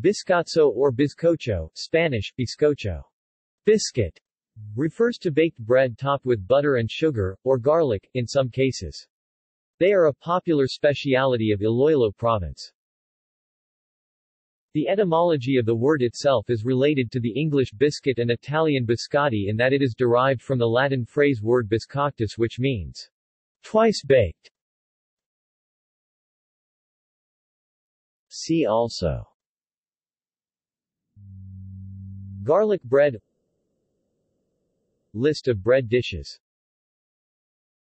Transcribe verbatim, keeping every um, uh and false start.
Biskotso or bizcocho, Spanish, bizcocho, biscuit, refers to baked bread topped with butter and sugar, or garlic, in some cases. They are a popular specialty of Iloilo province. The etymology of the word itself is related to the English biscuit and Italian biscotti in that it is derived from the Latin phrase word biscoctus, which means twice baked. See also: garlic bread, list of bread dishes.